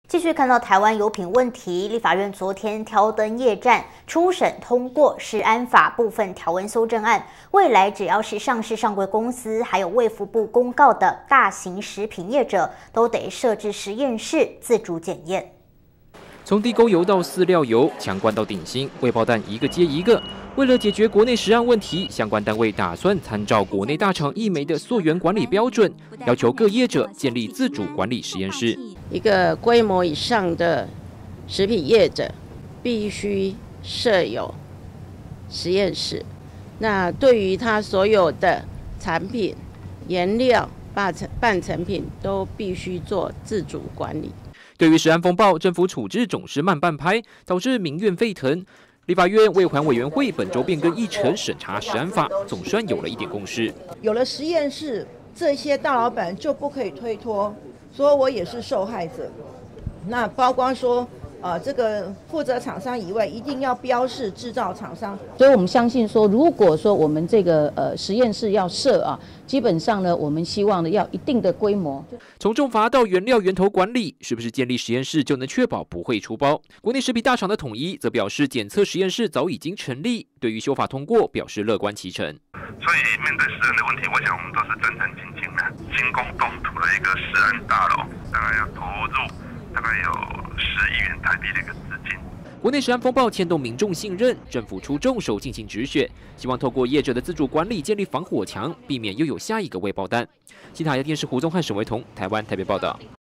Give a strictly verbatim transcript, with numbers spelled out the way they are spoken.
继续看到台湾油品问题，立法院昨天挑灯夜战，初审通过食安法部分条文修正案。未来只要是上市上柜公司，还有卫福部公告的大型食品业者，都得设置实验室自主检验。 从地沟油到饲料油，强冠到顶新，未爆弹一个接一个。为了解决国内食安问题，相关单位打算参照国内大厂一枚的溯源管理标准，要求各业者建立自主管理实验室。 一个规模以上的食品业者必须设有实验室。那对于他所有的产品、原料、半成半成品都必须做自主管理。 对于食安风暴，政府处置总是慢半拍，导致民怨沸腾。立法院卫环委员会本周变更议程审查食安法，总算有了一点共识。 有了实验室，这些大老板就不可以推脱，说我也是受害者。那包括说，呃，这个负责厂商以外，一定要标示制造厂商。 所以我们相信说，如果说我们这个呃实验室要设啊，基本上呢，我们希望呢要一定的规模。 从重罚到原料源头管理，是不是建立实验室就能确保不会出包？国内食品大厂的统一则表示，检测实验室早已经成立，对于修法通过表示乐观其成。 所以面对食安的问题，我想我们都是战战兢兢的。新工东土的一个食安大楼，大概要投入大概有十亿元台币的一个资金。 国内食安风暴牵动民众信任，政府出重手进行止血，希望透过业者的自主管理建立防火墙，避免又有下一个未爆弹。新塔亚电视胡宗汉、沈维彤，台湾台北报道。